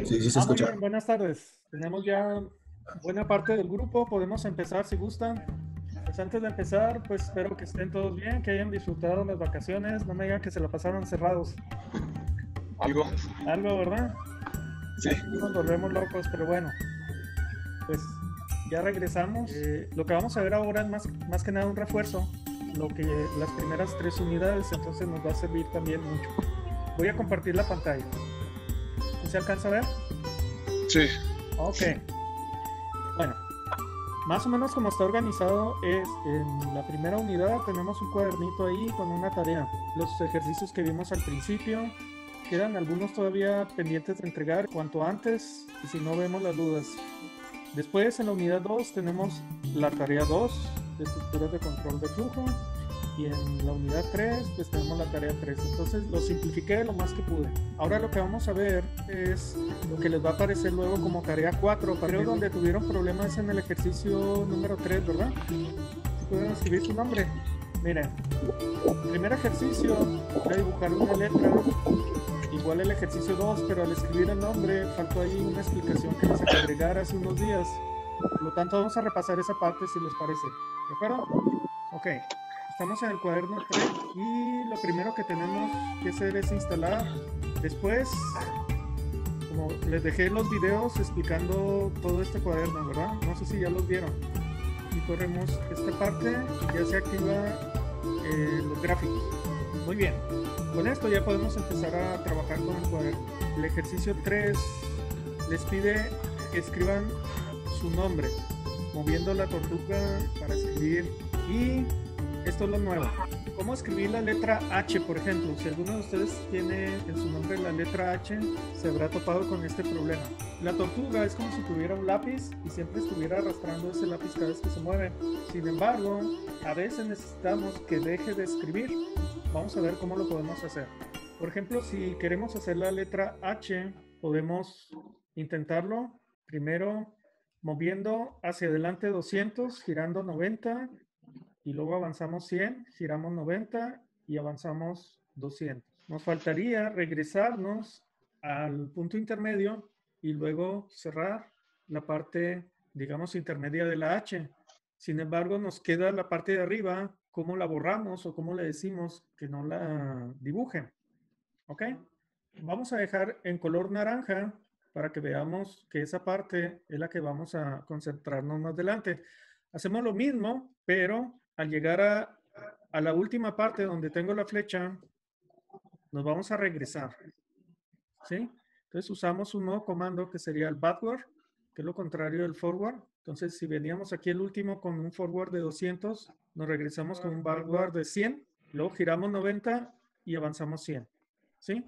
Sí, sí se Muy escucha. bien, buenas tardes. Tenemos ya buena parte del grupo, podemos empezar si gustan. Pues antes de empezar, pues espero que estén todos bien, que hayan disfrutado las vacaciones, no me digan que se la pasaron cerrados. Algo. Algo, ¿verdad? Sí. Aquí nos volvemos locos, pero bueno, pues ya regresamos. Lo que vamos a ver ahora es más que nada un refuerzo, lo que las primeras 3 unidades, entonces nos va a servir también mucho. Voy a compartir la pantalla. ¿Se alcanza a ver? Sí. Ok. Bueno, más o menos como está organizado es en la primera unidad tenemos un cuadernito ahí con una tarea. Los ejercicios que vimos al principio, quedan algunos todavía pendientes de entregar cuanto antes y si no vemos las dudas. Después en la unidad 2 tenemos la tarea 2 de estructuras de control de flujo y en la unidad 3 pues tenemos la tarea 3. Entonces lo simplifiqué lo más que pude. Ahora lo que vamos a ver es lo que les va a aparecer luego como tarea 4. Creo donde tuvieron problemas en el ejercicio número 3, ¿verdad? Si pueden escribir su nombre. Miren, primer ejercicio, voy a dibujar una letra, igual el ejercicio 2, pero al escribir el nombre faltó ahí una explicación que les acabo de agregar hace unos días. Por lo tanto vamos a repasar esa parte si les parece. ¿De acuerdo? Ok. Estamos en el cuaderno 3 y lo primero que tenemos que hacer es instalar. Después, como les dejé los videos explicando todo este cuaderno, ¿verdad? No sé si ya los vieron. Y corremos esta parte y ya se activa los gráficos. Muy bien. Con esto ya podemos empezar a trabajar con el cuaderno. El ejercicio 3 les pide que escriban su nombre, moviendo la tortuga para escribir. Y esto es lo nuevo. ¿Cómo escribir la letra H, por ejemplo? Si alguno de ustedes tiene en su nombre la letra H, se habrá topado con este problema. La tortuga es como si tuviera un lápiz y siempre estuviera arrastrando ese lápiz cada vez que se mueve. Sin embargo, a veces necesitamos que deje de escribir. Vamos a ver cómo lo podemos hacer. Por ejemplo, si queremos hacer la letra H, podemos intentarlo. Primero, moviendo hacia adelante 200, girando 90. Y luego avanzamos 100, giramos 90 y avanzamos 200. Nos faltaría regresarnos al punto intermedio y luego cerrar la parte, digamos, intermedia de la H. Sin embargo, nos queda la parte de arriba, cómo la borramos o cómo le decimos que no la dibujen. ¿Ok? Vamos a dejar en color naranja para que veamos que esa parte es la que vamos a concentrarnos más adelante. Hacemos lo mismo, pero al llegar a la última parte donde tengo la flecha, nos vamos a regresar. ¿Sí? Entonces usamos un nuevo comando que sería el backward, que es lo contrario del forward. Entonces si veníamos aquí el último con un forward de 200, nos regresamos con un backward de 100, luego giramos 90 y avanzamos 100. ¿Sí?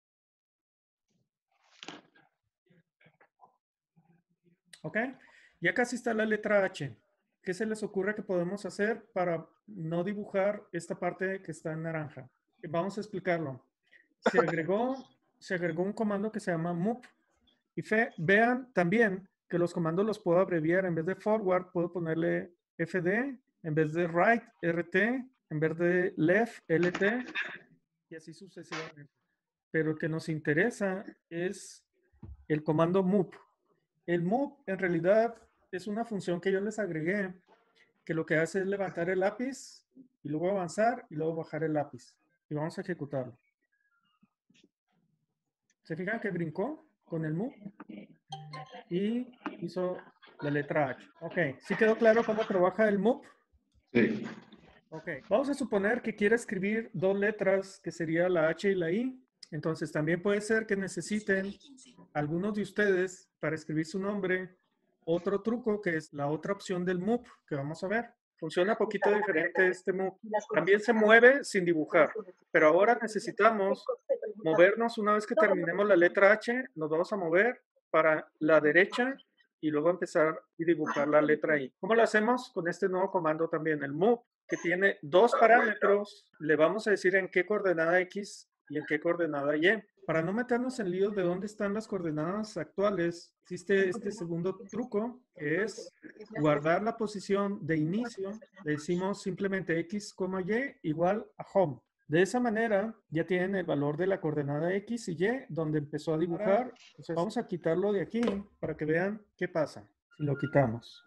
¿Ok? Ya casi está la letra H. ¿Qué se les ocurre que podemos hacer para no dibujar esta parte que está en naranja? Vamos a explicarlo. Se agregó un comando que se llama move. Y vean también que los comandos los puedo abreviar. En vez de forward, puedo ponerle FD. En vez de right, RT. En vez de left, LT. Y así sucesivamente. Pero el que nos interesa es el comando move. El move en realidad es una función que yo les agregué que lo que hace es levantar el lápiz y luego avanzar y luego bajar el lápiz. Y vamos a ejecutarlo. ¿Se fijan que brincó con el move? Y hizo la letra H. Ok, ¿sí quedó claro cómo trabaja el move? Sí. Ok, vamos a suponer que quiere escribir dos letras, que sería la H y la I. Entonces también puede ser que necesiten algunos de ustedes para escribir su nombre otro truco que es la otra opción del move que vamos a ver. Funciona un poquito diferente este move. También se mueve sin dibujar, pero ahora necesitamos movernos una vez que terminemos la letra H, nos vamos a mover para la derecha y luego empezar y dibujar la letra I. ¿Cómo lo hacemos? Con este nuevo comando también, el move, que tiene dos parámetros. Le vamos a decir en qué coordenada X y en qué coordenada Y. Para no meternos en líos de dónde están las coordenadas actuales, existe este segundo truco, que es guardar la posición de inicio. Le decimos simplemente X, Y igual a home. De esa manera ya tienen el valor de la coordenada X y Y donde empezó a dibujar. Entonces vamos a quitarlo de aquí para que vean qué pasa si lo quitamos.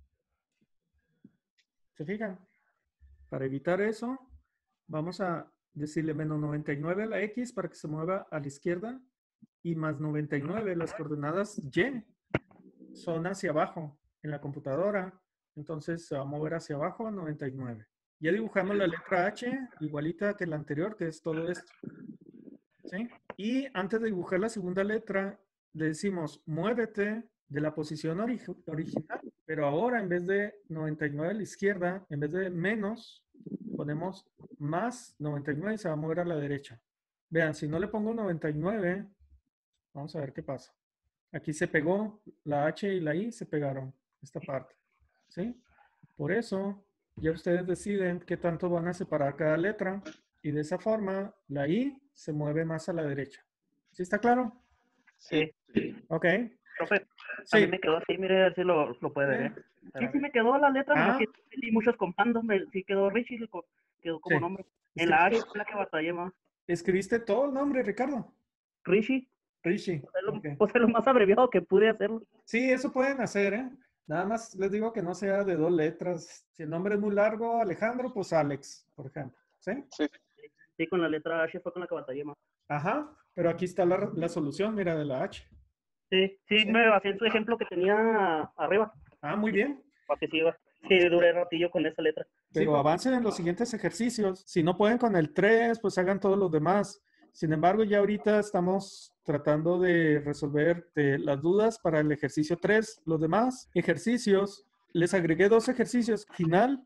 ¿Se fijan? Para evitar eso, vamos a decirle menos 99 a la X para que se mueva a la izquierda y más 99, las coordenadas Y son hacia abajo en la computadora. Entonces se va a mover hacia abajo a 99. Ya dibujamos la letra H igualita que la anterior, que es todo esto. ¿Sí? Y antes de dibujar la segunda letra, le decimos, muévete de la posición original, pero ahora en vez de 99 a la izquierda, en vez de menos, ponemos más 99 y se va a mover a la derecha. Vean, si no le pongo 99, vamos a ver qué pasa. Aquí se pegó, la H y la I se pegaron, esta parte. ¿Sí? Por eso, ya ustedes deciden qué tanto van a separar cada letra y de esa forma la I se mueve más a la derecha. ¿Sí está claro? Sí. Ok. Profe, Sí. a mí me quedó así, mire, a ver si lo puede ver, ¿eh? Sí, sí me quedó la letra, nomás que y muchos comandos, sí quedó Richie, quedó como Sí. nombre. En la H es la que batallé más. ¿Escribiste todo el nombre, Ricardo? Richie. Richie. Pues es lo más abreviado que pude hacerlo. Sí, eso pueden hacer, ¿eh? Nada más les digo que no sea de 2 letras. Si el nombre es muy largo, Alejandro, pues Alex, por ejemplo. ¿Sí? Sí. Sí, con la letra H fue con la que batallé más. Ajá, pero aquí está la solución, mira, de la H. Sí, me basé en su ejemplo que tenía arriba. Ah, muy bien. Para que sí, duré ratillo con esa letra. Pero avancen en los siguientes ejercicios. Si no pueden con el 3, pues hagan todos los demás. Sin embargo, ya ahorita estamos tratando de resolver las dudas para el ejercicio 3. Los demás ejercicios, les agregué 2 ejercicios. Al final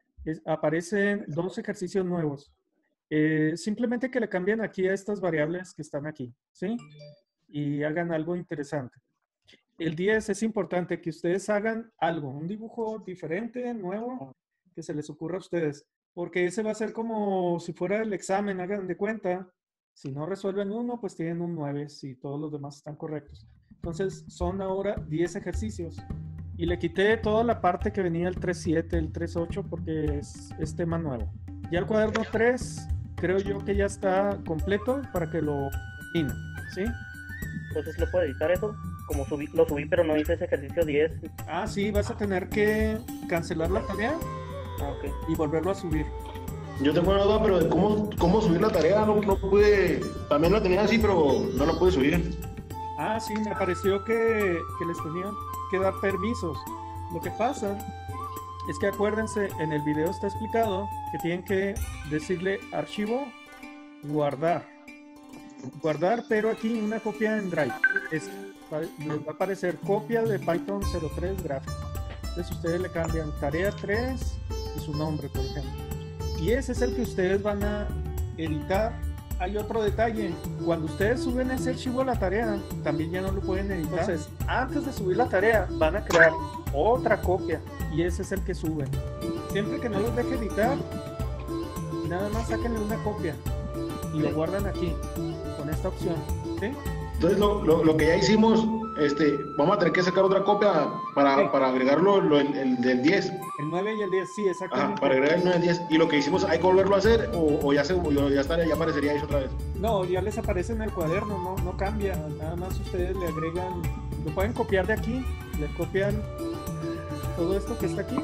aparecen 2 ejercicios nuevos. Simplemente que le cambien aquí a estas variables que están aquí, ¿sí? Y hagan algo interesante. El 10 es importante que ustedes hagan algo, un dibujo diferente, nuevo, que se les ocurra a ustedes. Porque ese va a ser como si fuera el examen, hagan de cuenta. Si no resuelven uno, pues tienen un 9 si todos los demás están correctos. Entonces, son ahora 10 ejercicios. Y le quité toda la parte que venía el 3.7, el 3.8, porque es tema nuevo. Ya el cuaderno 3, creo yo que ya está completo para que lo terminen, ¿sí? Entonces, ¿lo puedo editar eso? Como lo subí, pero no hice ese ejercicio 10. Ah, sí, vas a tener que cancelar la tarea y volverlo a subir. Yo tengo una duda, pero de cómo subir la tarea, no pude, también la tenía así, pero no la pude subir. Ah, sí, me pareció que les tenían que dar permisos. Lo que pasa es que acuérdense, en el video está explicado que tienen que decirle archivo, guardar. Guardar, pero aquí una copia en Drive. Les va a aparecer copia de Python 03 gráfico. Entonces ustedes le cambian tarea 3 y su nombre, por ejemplo. Y ese es el que ustedes van a editar. Hay otro detalle. Cuando ustedes suben ese archivo a la tarea, también ya no lo pueden editar. Entonces, antes de subir la tarea, van a crear otra copia. Y ese es el que suben. Siempre que no los deje editar, nada más sáquenle una copia. Y lo guardan aquí, con esta opción. ¿Sí? Entonces, lo que ya hicimos, vamos a tener que sacar otra copia para agregarlo el del 10. El 9 y el 10, sí, exactamente. Para agregar el 9 y el 10. ¿Y lo que hicimos hay que volverlo a hacer o ya aparecería eso otra vez? No, ya les aparece en el cuaderno, no cambia. Nada más ustedes le agregan, lo pueden copiar de aquí, le copian todo esto que está aquí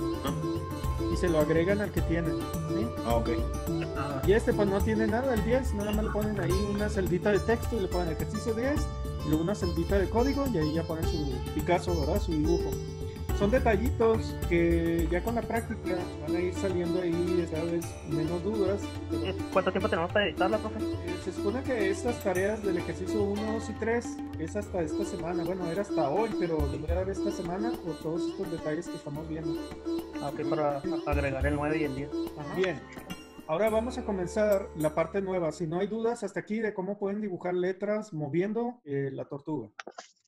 y se lo agregan al que tienen. ¿Sí? Ok. Y pues no tiene nada, el 10, nada más le ponen ahí una celdita de texto y le ponen ejercicio 10, y luego una celdita de código y ahí ya ponen su Picasso, ¿verdad? Su dibujo. Son detallitos que ya con la práctica van a ir saliendo ahí cada vez menos dudas. ¿Cuánto tiempo tenemos para editarla, profe? Se supone que estas tareas del ejercicio 1, 2 y 3 es hasta esta semana. Bueno, era hasta hoy, pero les voy a dar esta semana por todos estos detalles que estamos viendo. Ok, para agregar el 9 y el 10. Ajá. Bien. Ahora vamos a comenzar la parte nueva. Si no hay dudas hasta aquí de cómo pueden dibujar letras moviendo la tortuga.